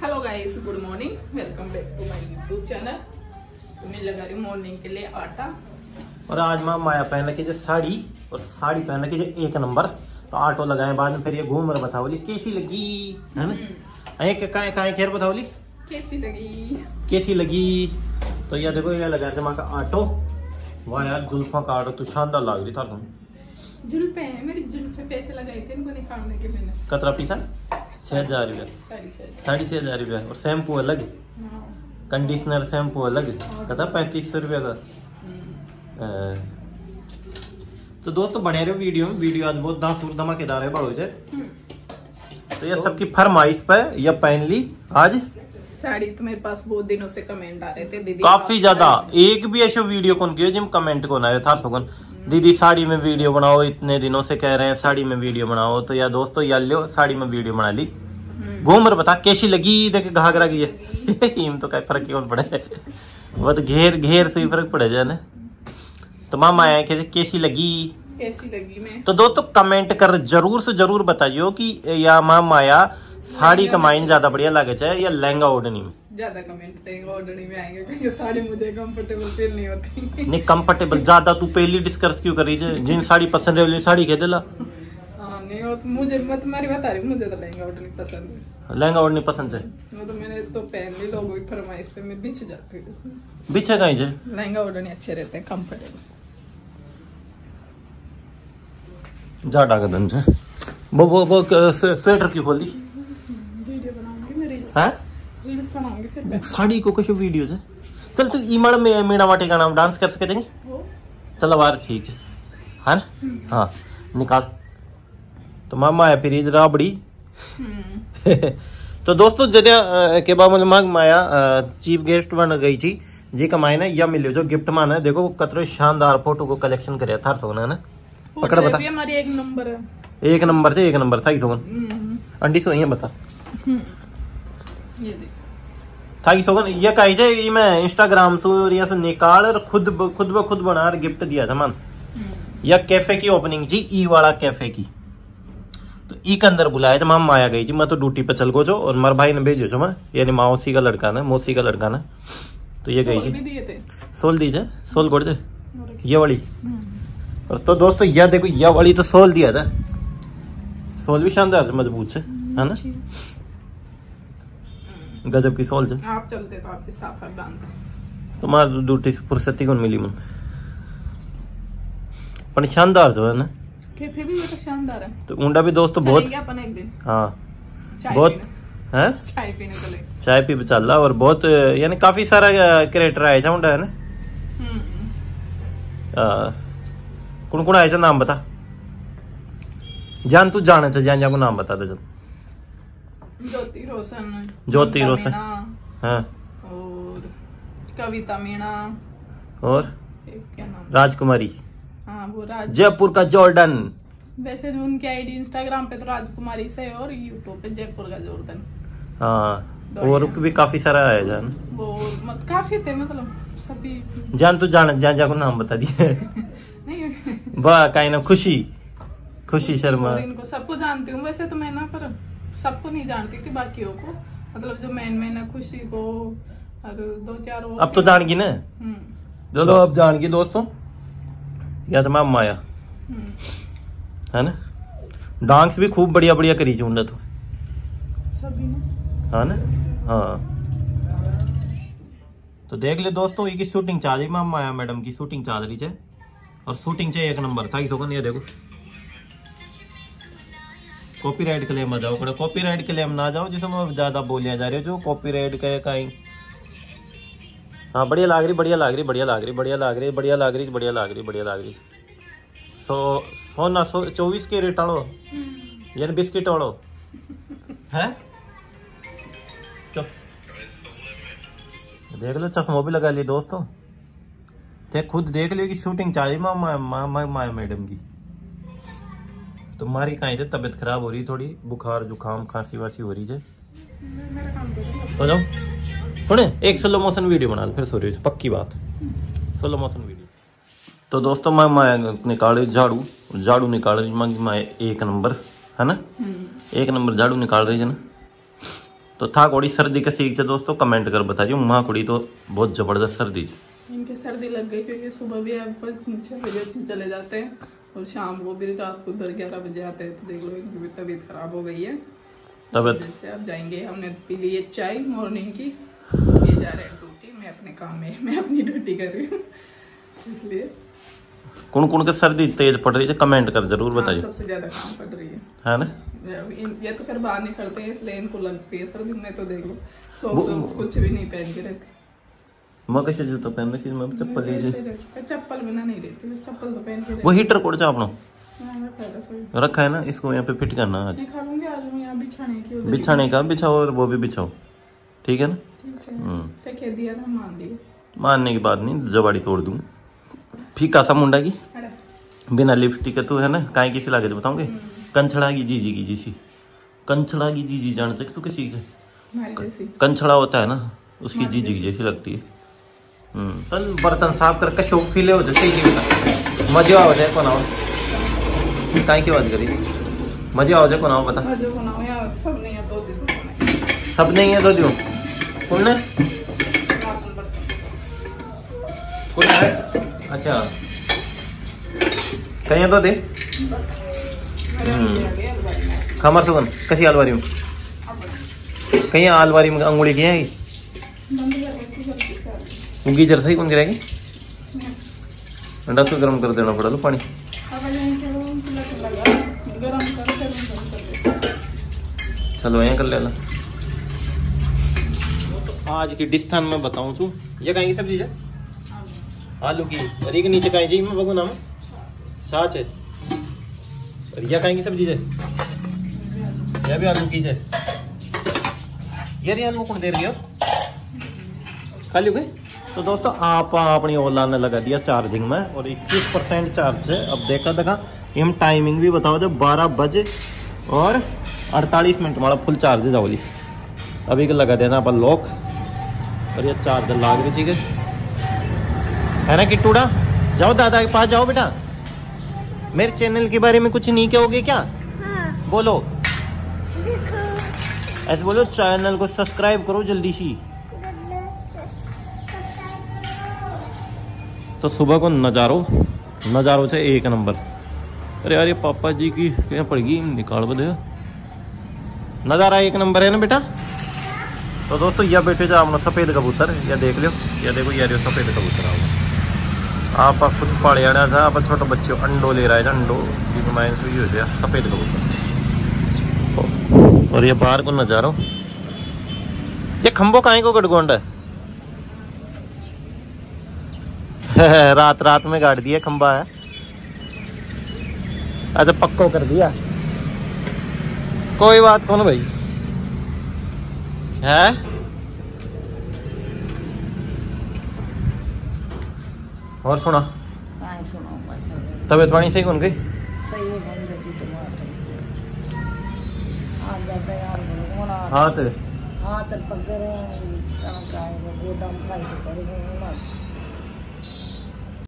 Hello guys, good morning, welcome back to my YouTube channel. तो मैं लगा रही हूँ मॉर्निंग के लिए आटा। और आज माया पहन के जो साड़ी और साड़ी पहन के जो एक नंबर तो आटो लगाए बाद में फिर ये घूम रहा बताओली कैसी लगी है ना। काय खैर बताओली कैसी लगी। तो यह देखो ये लगा जमा का आटो। वाह यार जुल्फा का आटो तो शानदार लग रही था। तुम जुल्फे हैं मेरी, जुल्फे पैसे लगाए थे इनको निकालने के मैंने। कतरा पीसा 6,000 रुपया, 6,500 रुपया। और शैम्पू अलग, कंडीशनर शैम्पू अलग, कता 3500 रुपया का। तो दोस्तों बने रहो वीडियो आज बहुत दासुर धमाकेदार है बड़ो से। तो ये सबकी फरमाइश पे ये पहन ली आज साड़ी। तो मेरे पास बहुत दिनों से कमेंट आ रहे थे दीदी, काफी ज्यादा। एक भी ऐसा वीडियो कौन किया जिम कमेंट को ना था सुगन दीदी साड़ी में वीडियो बनाओ, इतने दिनों से कह रहे हैं साड़ी में वीडियो बनाओ। तो यार दोस्तों यार लो साड़ी में वीडियो बना ली। घूमर बता कैसी लगी, देख घाघरा की है तो क्या फर्क क्यों पड़े, वो तो घेर से ही फर्क पड़े जाए ना। तो मामा आया कैसी लगी मैं। तो दोस्तों कमेंट कर जरूर से जरूर बताइयो कि या मामा आया साड़ी कमाइन ज्यादा बढ़िया लगे चाहे या लहंगा ओढ़नी में। ज्यादा कमेंट देंगे ओढ़नी में आएंगे क्योंकि साड़ी मुझे कंफर्टेबल फील नहीं होती। नहीं कंफर्टेबल ज्यादा तू पहली डिस्कस क्यों कर रही है, जिन साड़ी पसंद है साड़ी कह देला। नहीं वो तो मुझे मैं तुम्हारी बता रही हूँ, मुझे तो लहंगा ओढ़नी पसंद है। लहंगा ओढ़नी पसंद है वो तो मैंने तो पहन ली, लोगों की फरमाइश पे मैं बिछ जाती हूँ। बिछे कहीं जे लहंगा ओढ़नी अच्छे रहते हैं, कंफर्टेबल। जा डाका दन से वो स्वेटर क्यों खोल दी। वीडियो बनाऊंगी मैं, रील्स बनाऊंगी फिर साड़ी को कैसे वीडियो है। चल तू ईमड़ में मीणा माटी का नाम डांस कर सके देंगे। चलो बार ठीक है ना। हाँ निकाल। तो मामा है फिर राबड़ी। तो दोस्तों जदे के बाद मांग माया चीफ गेस्ट बन गई थी जी कमाई ना या मिले जो गिफ्ट माना है। देखो कतरे शानदार फोटो को कलेक्शन करे था सोना ना। पकड़ बता हमारी एक नंबर है, एक नंबर था सोगन अंडी सो ये बता ये देख था सोगन ये कही जाए ये मैं इंस्टाग्राम से से निकाल और खुद ब खुद बना गिफ्ट दिया था मन। या कैफे की ओपनिंग थी ई वाला कैफे की। तो ई के अंदर बुलाया जब हम आया गई थी, मैं तो ड्यूटी पे चल गो जो और मेरे भाई ने भेजो जो मैं यानी मौसी का लड़का ना। तो ये गई थी सोल दीजिए सोल कोड़ दे ये वाली। और तो दोस्तों यह देखो यह वाली तो सोल दिया था, सोल भी शानदार मजबूत से है ना, गजब की सोल है। आप चलते तो आपके साफ बांधते तो मार ड्यूटी से फुर्सती कौन मिली मन पर शानदार जो है ना। कैफे भी तो शानदार है। तो ऊंडा भी दोस्तों बहुत अपन एक दिन हाँ बहुत है चाय पीने चले, चाय पी चल रहा। और बहुत यानी काफी सारा क्रिएटर आया था ऊंडा है ना। कौन आया था नाम बता जान, तू जाने से जान को नाम बता दे। ज्योति रोशन हाँ और कविता मीणा और क्या नाम राजकुमारी। हाँ वो जयपुर का जॉर्डन। वैसे उनकी आईडी इंस्टाग्राम पे तो राजकुमारी से और यूट्यूब पे जयपुर का जॉर्डन। हाँ और भी काफी सारा आया जान, वो काफी थे मतलब सभी। जान तू जान को नाम बता दिया नहीं वाह काई ना खुशी शर्मा। इनको सबको जानती हूँ वैसे तो मैं ना, पर सबको नहीं जानती थी बाकियों को, मतलब जो मेन है खुशी को और 2-4 और। अब तो जान गई ना दोस्तों, अब जान गई दोस्तों। या तो मामा आया है ना। डांस भी खूब बढ़िया करी चूंडा तो सभी ने हाँ ना। हाँ तो देख ले दोस्तों ये की शूटिंग चल रही, मामा आया मैडम की शूटिंग चल रही है और शूटिंग चाहिए एक नंबर था। ये देखो कॉपीराइट क्लेम आ जाओ, कॉपीराइट क्लेम ना जाओ जिसमें ज्यादा बोलिया जा रही है जो कॉपीराइट के कहीं। हाँ बढ़िया लाग रही। सोना 24 के रेट आड़ो यानी बिस्किट आड़ो है। देख लो चश्मा भी लगा लिया दोस्तों, खुद देख लियो कि शूटिंग चाहिए माया मैडम की। तुम्हारी कहीं से तबीयत खराब हो रही, थोड़ी बुखार जुकाम खांसी वासी हो रही है। हो जाओ सुने एक स्लो मोशन वीडियो बना फिर सो रही है, पक्की बात स्लो मोशन वीडियो। तो दोस्तों मैं निकाल रही झाड़ू निकाल रही मैं एक नंबर है ना, एक नंबर झाड़ू निकाल रही है ना। तो था कोड़ी सर्दी के सीख से दोस्तों कमेंट कर बताइए। माँ कोड़ी तो बहुत जबरदस्त सर्दी। इनके सर्दी लग गई क्योंकि सुबह भी आप बस 6 बजे चले जाते हैं और शाम को भी रात को 10-11 बजे आते हैं। तो देख लो इनकी भी तबीयत खराब हो गई है। तबीयत अब जाएंगे, हमने पी ली है चाय मॉर्निंग की, ये जा रहे हैं ड्यूटी, मैं अपने काम में, मैं अपनी ड्यूटी कर रही हूँ। इसलिए कौन कौन के सर्दी तेज पड़ रही है कमेंट कर जरूर बताइए। सबसे ज्यादा काम पड़ रही है ना। ये तो फिर बाहर निकलते हैं इसलिए इनको लगती है सर्दी में। तो देख लो सॉक्स कुछ भी नहीं पहन के रहते। मैं कैसे जूता पहन रखी, मैं चप्पल लीजिए। चप्पल बिना नहीं रहती, बस चप्पल तो पहन के। वो हीटर कोड जा अपना हाँ, रखा है ना, इसको यहाँ पे फिट करना आज। निकालूंगी आज मैं यहाँ बिछाने का बिछाओ और वो भी बिछाओ, ठीक है ना। ठीक है, तो कह दिया ना, मान लिया। मानने की बात नहीं, जबाड़ी तोड़ दूँ। फीका सा मुंडा की बिना लिपस्टिक तू है ना, काय किसी लागे तो बताऊंगे। कंछड़ा की जीजी की जीसी, कंछड़ा की जीजी जान सकते तू किसी से। कंछड़ा होता है ना, उसकी जीजी की जैसी लगती है। तन बर्तन साफ करके शौक फीले हो जाते ही मजे आ जाए। कौन आओ काय की बात करी, मजे आ जाए। कौन आओ बता। सब नहीं है तो दो कौन है, कौन है। अच्छा कहीं तो दे खमर सुगन कसी आलवारी में कहीं आलवारी में अंगुड़ी की है गीजर सही कौन गिरेगी। अंडा तो गर्म कर देना पड़ा लो पानी। चलो यहाँ कर लेना। तो आज की डिश थान मैं बताऊं तू, ये कहीं की सब्जी है आलू की, और एक नीचे कहीं जी मैं बगू नाम साच है, और यह कहीं की सब्जी है, यह भी आलू की है। यार आलू कौन दे रही हो खाली हो गए। तो दोस्तों आप अपनी ओला ने लगा दिया चार्जिंग में और 21% चार्ज है। अब देखा हम टाइमिंग भी बताओ, जब 12 बजे और 48 मिनट हमारा फुल चार्ज जाओली। अभी को लगा देना अपन लॉक और ये चार्जर लाग रही थी है ना। किट्टूड़ा जाओ दादा के पास जाओ बेटा। मेरे चैनल के बारे में कुछ नहीं कहोगे क्या। हाँ। बोलो ऐसे बोलो, चैनल को सब्सक्राइब करो जल्दी सी। तो सुबह को नजारों से एक नंबर। अरे यार ये पापा जी की क्या पड़ेगी, निकाल बदे नजारा एक नंबर है ना बेटा। तो दोस्तों यह बेटे जो आपने सफेद कबूतर या देख लो, या देखो यार सफेद कबूतर आप खुद पाड़िया था। आप छोटे बच्चों अंडो ले रहा है, अंडो माइंस भी हो गया सफेद कबूतर। और ये बाहर को नजारा, ये खंबो काहे को गटगोंड है। रात में गाड़ दिया खंबा है। अच्छा पक्को कर दिया, कोई बात कौन भाई है। और सुना तबीयत पानी सही कौन गई। हाँ